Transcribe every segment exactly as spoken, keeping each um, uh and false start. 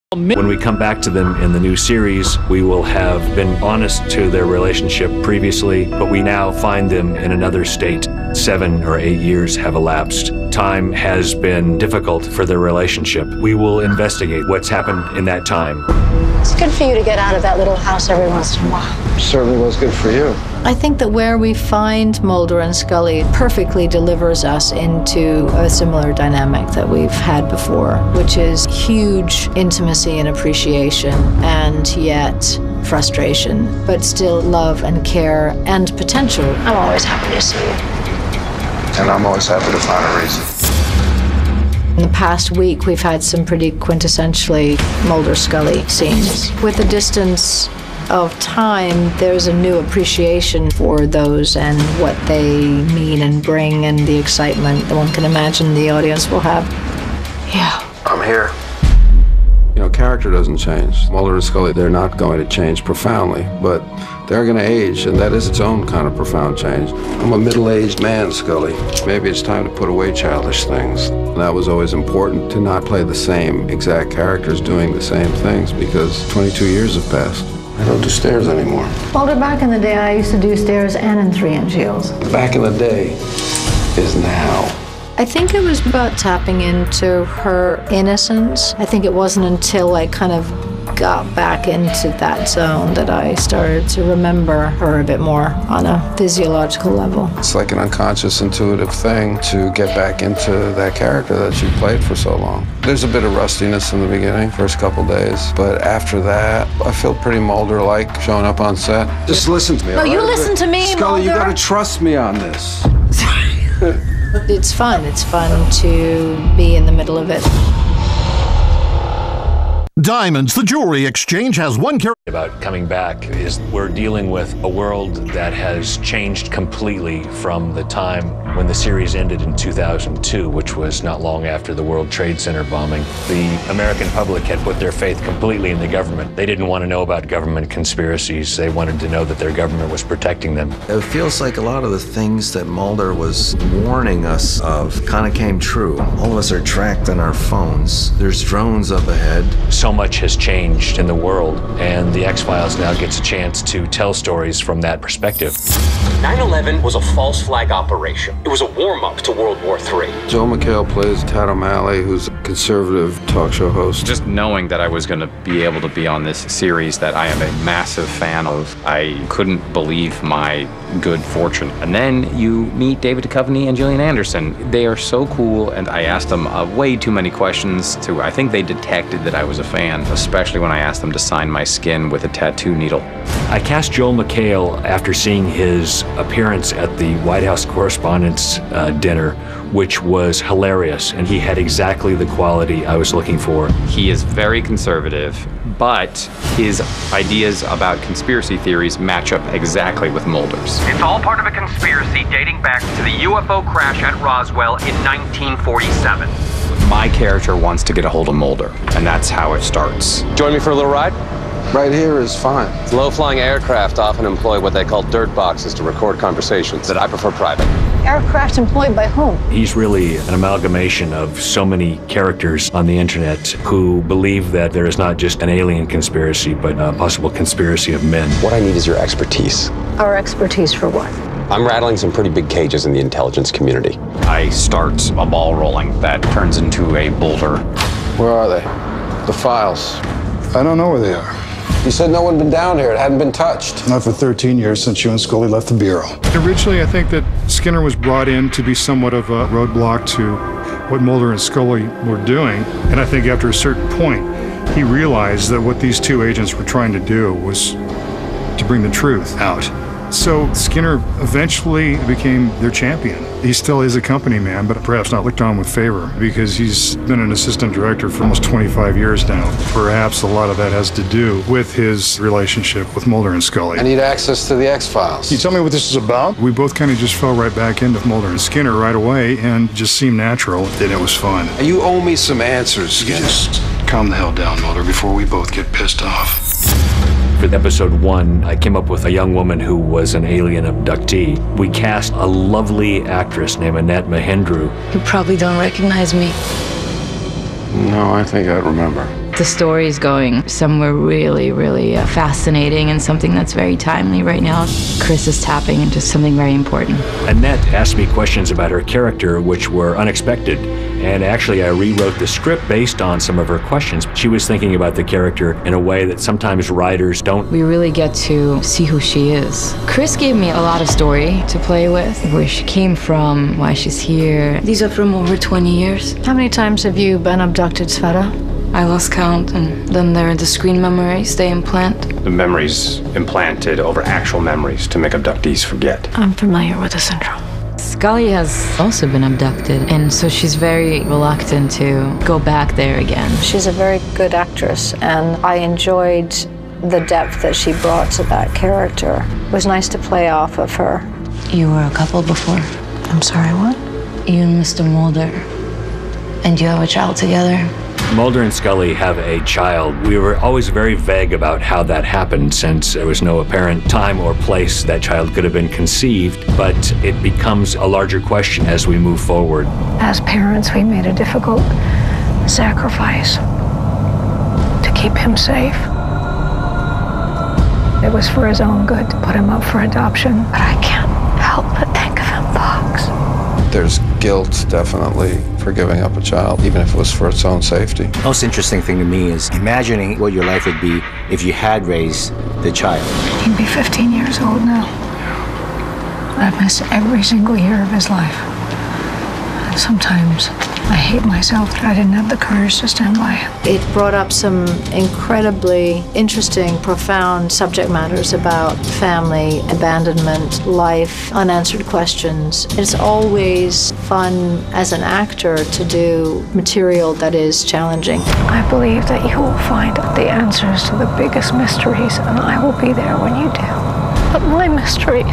When we come back to them in the new series, we will have been honest to their relationship previously, but we now find them in another state. Seven or eight years have elapsed. Time has been difficult for their relationship. We will investigate what's happened in that time. It's good for you to get out of that little house every once in a while. Certainly was good for you. I think that where we find Mulder and Scully perfectly delivers us into a similar dynamic that we've had before, which is huge intimacy and appreciation, and yet frustration, but still love and care and potential. I'm always happy to see you. And I'm always happy to find a reason. In the past week, we've had some pretty quintessentially Mulder-Scully scenes. With the distance of time, there's a new appreciation for those and what they mean and bring, and the excitement that one can imagine the audience will have. Yeah. I'm here. You know, character doesn't change. Mulder and Scully, they're not going to change profoundly, but they're going to age, and that is its own kind of profound change. I'm a middle-aged man, Scully. Maybe it's time to put away childish things. And that was always important, to not play the same exact characters doing the same things, because twenty-two years have passed. I don't do stairs anymore. Mulder, back in the day, I used to do stairs and in three-inch heels. Back in the day is now. I think it was about tapping into her innocence. I think it wasn't until I kind of got back into that zone that I started to remember her a bit more on a physiological level. It's like an unconscious, intuitive thing to get back into that character that you played for so long. There's a bit of rustiness in the beginning, first couple days, but after that, I feel pretty Mulder-like showing up on set. Just listen to me. No, all you right? listen to me, Scully, Mulder. you gotta trust me on this. It's fun. It's fun to be in the middle of it. Diamonds, the jewelry exchange, has one character. About coming back is we're dealing with a world that has changed completely from the time when the series ended in two thousand two, which was not long after the World Trade Center bombing. The American public had put their faith completely in the government. They didn't want to know about government conspiracies. They wanted to know that their government was protecting them. It feels like a lot of the things that Mulder was warning us of kind of came true. All of us are tracked on our phones. There's drones up ahead. So much has changed in the world, and the X-Files now gets a chance to tell stories from that perspective. nine eleven was a false flag operation. It was a warm-up to World War Three. Joe McHale plays Tad O'Malley, who's a conservative talk show host. Just knowing that I was going to be able to be on this series that I am a massive fan of, I couldn't believe my good fortune. And then you meet David Duchovny and Gillian Anderson. They are so cool, and I asked them uh, way too many questions to, I think they detected that I was a fan, especially when I asked them to sign my skin with a tattoo needle. I cast Joel McHale after seeing his appearance at the White House Correspondents' uh, dinner, which was hilarious, and he had exactly the quality I was looking for. He is very conservative, but his ideas about conspiracy theories match up exactly with Mulder's. It's all part of a conspiracy dating back to the U F O crash at Roswell in nineteen forty-seven. My character wants to get a hold of Mulder, and that's how it starts. Join me for a little ride? Right here is fine. Low-flying aircraft often employ what they call dirt boxes to record conversations, that I prefer private. Aircraft employed by whom? He's really an amalgamation of so many characters on the internet who believe that there is not just an alien conspiracy, but a possible conspiracy of men. What I need is your expertise. Our expertise for what? I'm rattling some pretty big cages in the intelligence community. I start a ball rolling that turns into a boulder. Where are they? The files. I don't know where they are. You said no one had been down here. It hadn't been touched. Not for thirteen years since you and Scully left the Bureau. Originally, I think that Skinner was brought in to be somewhat of a roadblock to what Mulder and Scully were doing. And I think after a certain point, he realized that what these two agents were trying to do was to bring the truth out. So Skinner eventually became their champion. He still is a company man, but perhaps not looked on with favor because he's been an assistant director for almost twenty-five years now. Perhaps a lot of that has to do with his relationship with Mulder and Scully. I need access to the X-Files. Can you tell me what this is about? We both kind of just fell right back into Mulder and Skinner right away and just seemed natural, and it was fun. You owe me some answers, Skinner. Just calm the hell down, Mulder, before we both get pissed off. For episode one, I came up with a young woman who was an alien abductee. We cast a lovely actress named Annette Mahindru. You probably don't recognize me. No, I think I remember. The story's going somewhere really, really uh, fascinating and something that's very timely right now. Chris is tapping into something very important. Annette asked me questions about her character which were unexpected, and actually I rewrote the script based on some of her questions. She was thinking about the character in a way that sometimes writers don't. We really get to see who she is. Chris gave me a lot of story to play with, where she came from, why she's here. These are from over twenty years. How many times have you been abducted, Sveta? I lost count, and then there are the screen memories they implant. The memories implanted over actual memories to make abductees forget. I'm familiar with the syndrome. Scully has also been abducted, and so she's very reluctant to go back there again. She's a very good actress, and I enjoyed the depth that she brought to that character. It was nice to play off of her. You were a couple before. I'm sorry, what? You and Mister Mulder. And you have a child together. Mulder and Scully have a child. We were always very vague about how that happened, since there was no apparent time or place that child could have been conceived, but it becomes a larger question as we move forward. As parents, we made a difficult sacrifice to keep him safe. It was for his own good to put him up for adoption, but I can't help but think of him, Fox. There's guilt, definitely, for giving up a child, even if it was for its own safety. The most interesting thing to me is imagining what your life would be if you had raised the child. He'd be fifteen years old now. I've missed every single year of his life. And sometimes I hate myself that I didn't have the courage to stand by him. It brought up some incredibly interesting, profound subject matters about family, abandonment, life, unanswered questions. It's always fun as an actor to do material that is challenging. I believe that you will find the answers to the biggest mysteries, and I will be there when you do. But my mysteries,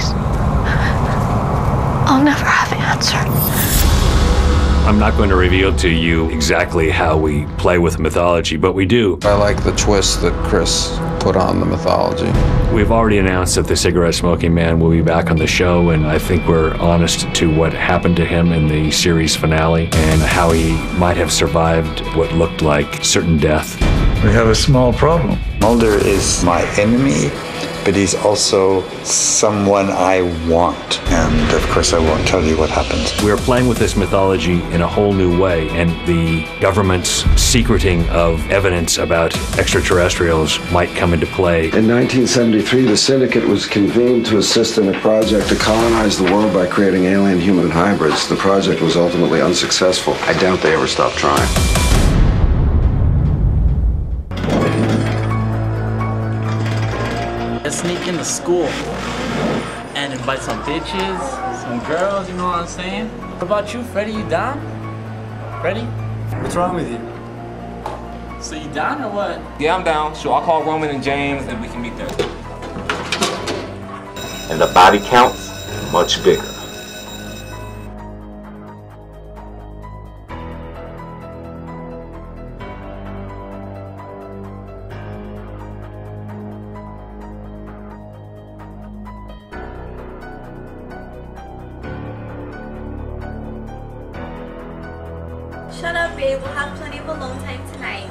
I'll never have answered. I'm not going to reveal to you exactly how we play with mythology, but we do. I like the twist that Chris put on the mythology. We've already announced that the cigarette-smoking man will be back on the show, and I think we're honest to what happened to him in the series finale and how he might have survived what looked like certain death. We have a small problem. Mulder is my enemy, but he's also someone I want. And of course I won't tell you what happens. We're playing with this mythology in a whole new way, and the government's secreting of evidence about extraterrestrials might come into play. In nineteen seventy-three, the syndicate was convened to assist in a project to colonize the world by creating alien-human hybrids. The project was ultimately unsuccessful. I doubt they ever stopped trying. Sneak into school and invite some bitches, some girls, you know what I'm saying? What about you, Freddie? You down? Freddie? What's wrong with you? So you down or what? Yeah, I'm down. Sure, I'll call Roman and James and we can meet there. And the body count's much bigger. Shut up, babe. We'll have plenty of alone time tonight.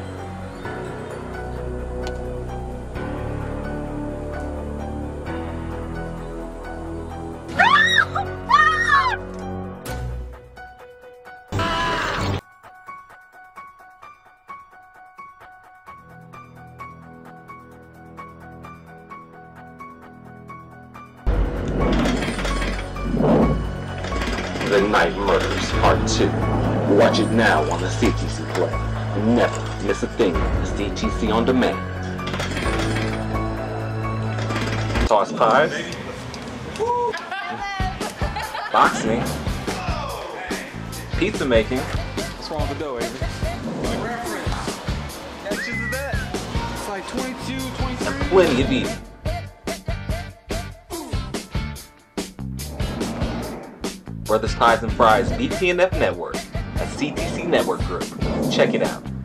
The Night Murders, Part two. Watch it now on the C T C Play. Never miss a thing on the C T C On Demand. Toss pies. Boxing. Pizza making. What's wrong with the dough, Avery? It's like twenty-two, twenty-three. And plenty of eating. Brothers Pies and Fries B P N F Network, a C T C Network group. Check it out.